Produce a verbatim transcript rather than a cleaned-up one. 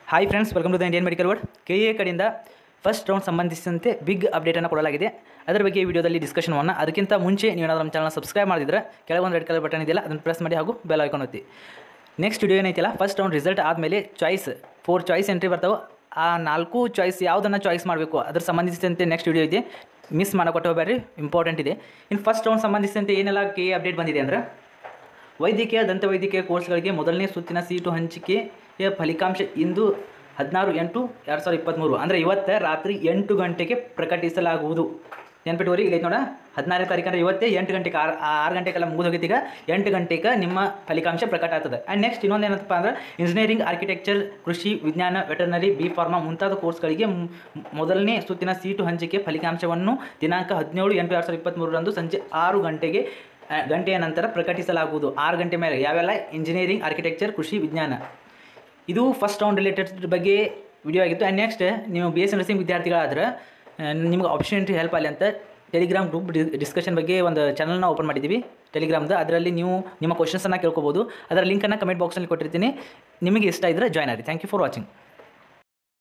Hi friends, welcome to the Indian medical word. K A ಕಡೆಯಿಂದ first round ಸಂಬಂಧಿಸಿದಂತೆ big ಅಪ್ಡೇಟನ್ನು ಕೊಡಲಾಗಿದೆ. ಅದರ ಬಗ್ಗೆ ಈ ವಿಡಿಯೋದಲ್ಲಿ ಡಿಸ್ಕಷನ್ ಮಾಡೋಣ. ಅದಕ್ಕಿಂತ ಮುಂಚೆ ನೀವು ಏನಾದರೂ ನಮ್ಮ ಚಾನಲ್ ಸಬ್ಸ್ಕ್ರೈಬ್ ಮಾಡಿದ್ರೆ ಕೆಳಗೊಂದು ರೆಡ್ ಕಲರ್ ಬಟನ್ ಇದೆಯಲ್ಲ, ಅದನ್ನು ಪ್ರೆಸ್ ಮಾಡಿ ಹಾಗೂ ಬೆಲ್ ಐಕಾನ್ ಒತ್ತಿ. ನೆಕ್ಸ್ಟ್ ವಿಡಿಯೋ ಏನೈತಿಲ್ಲ, ಫಸ್ಟ್ ರೌಂಡ್ ರಿಸಲ್ಟ್ ಆದಮೇಲೆ ಚಾಯ್ಸ್ ಫೋರ್ ಚಾಯ್ಸ್ ಎಂಟ್ರಿ ಬರ್ತಾವೆ. ಆ ನಾಲ್ಕು ಚಾಯ್ಸ್ ಯಾವುದನ್ನು ಚಾಯ್ಸ್ ಮಾಡಬೇಕು ಅದ್ರ ಸಂಬಂಧಿಸಿದಂತೆ ನೆಕ್ಸ್ಟ್ ವಿಡಿಯೋ ಇದೆ, ಮಿಸ್ ಮಾಡೋಕೊಟ್ಟು ಹೋಗ್ಬೇಡ್ರಿ, ಇಂಪಾರ್ಟೆಂಟ್ ಇದೆ. ಇನ್ನು ಫಸ್ಟ್ ರೌಂಡ್ ಸಂಬಂಧಿಸಿದಂತೆ ಏನೆಲ್ಲ ಕೆ ಎ ಅಪ್ಡೇಟ್ ಬಂದಿದೆ ಅಂದರೆ, ವೈದ್ಯಕೀಯ ದಂತವೈದ್ಯಕೀಯ ಕೋರ್ಸ್ಗಳಿಗೆ ಮೊದಲನೇ ಸುತ್ತಿನ ಸೀಟು ಹಂಚಿಕೆಯ ಫಲಿತಾಂಶ ಇಂದು ಹದಿನಾರು ಎಂಟು ಎರಡು ಸಾವಿರದ ಇಪ್ಪತ್ತ್ಮೂರು ಅಂದರೆ ಇವತ್ತು ರಾತ್ರಿ ಎಂಟು ಗಂಟೆಗೆ ಪ್ರಕಟಿಸಲಾಗುವುದು. ನೆನ್ಪಿಟ್ಟುವರಿ ಇಲ್ಲಿ ನೋಡ, ಹದಿನಾರನೇ ತಾರೀಕು ಅಂದರೆ ಇವತ್ತೇ ಎಂಟು ಗಂಟೆಗೆ ಆರು ಆರು ಗಂಟೆಗೆಲ್ಲ ಮುಗಿದು ಹೋಗಿತ್ತು. ಈಗ ಎಂಟು ಗಂಟೆಗೆ ನಿಮ್ಮ ಫಲಿತಾಂಶ ಪ್ರಕಟ ಆಗ್ತದೆ. ಆ್ಯಂಡ್ ನೆಕ್ಸ್ಟ್ ಇನ್ನೊಂದು ಏನಂತಪ್ಪ ಅಂದ್ರೆ, ಇಂಜಿನಿಯರಿಂಗ್, ಆರ್ಕಿಟೆಕ್ಚರ್, ಕೃಷಿ ವಿಜ್ಞಾನ, ವೆಟರ್ನರಿ, ಬಿ ಫಾರ್ಮಾ ಮುಂತಾದ ಕೋರ್ಸ್ಗಳಿಗೆ ಮೊದಲನೇ ಸುತ್ತಿನ ಸೀಟು ಹಂಚಿಕೆ ಫಲಿತಾಂಶವನ್ನು ದಿನಾಂಕ ಹದಿನೇಳು ಎಂಟು ಎರಡು ಸಾವಿರದ ಇಪ್ಪತ್ತ್ಮೂರರಂದು ಸಂಜೆ ಆರು ಗಂಟೆಗೆ ಗಂಟೆಯ ನಂತರ ಪ್ರಕಟಿಸಲಾಗುವುದು. ಆರು ಗಂಟೆ ಮೇಲೆ ಯಾವೆಲ್ಲ ಇಂಜಿನಿಯರಿಂಗ್, ಆರ್ಕಿಟೆಕ್ಚರ್, ಕೃಷಿ ವಿಜ್ಞಾನ. ಇದು ಫಸ್ಟ್ ರೌಂಡ್ ರಿಲೇಟೆಡ್ ಬಗ್ಗೆ ವಿಡಿಯೋ ಆಗಿತ್ತು. ಆ್ಯಂಡ್ ನೆಕ್ಸ್ಟ್ ನೀವು ಬಿ ಎಸ್ ಸಿ ನರ್ಸಿಂಗ್ ವಿದ್ಯಾರ್ಥಿಗಳಾದ್ರೆ ನಿಮ್ಗೆ ಆಪರ್ಚುನಿಟಿ ಹೆಲ್ಪ್ ಆಗಲಿ ಅಂತ ಟೆಲಿಗ್ರಾಮ್ ಗ್ರೂಪ್ ಡಿಸ್ಕಷನ್ ಬಗ್ಗೆ ಒಂದು ಚಾನಲ್ನ ಓಪನ್ ಮಾಡಿದ್ದೀವಿ ಟೆಲಿಗ್ರಾಮ್ದು. ಅದರಲ್ಲಿ ನೀವು ನಿಮ್ಮ ಕ್ವಶನ್ಸನ್ನು ಕೇಳ್ಕೊಬೋದು. ಅದರ ಲಿಂಕನ್ನು ಕಮೆಂಟ್ ಬಾಕ್ಸಲ್ಲಿ ಕೊಟ್ಟಿರ್ತೀನಿ. ನಿಮಗೆ ಇಷ್ಟ ಇದ್ದರೆ ಜಾಯ್ನ್ ಆಗಿ. Thank you for watching.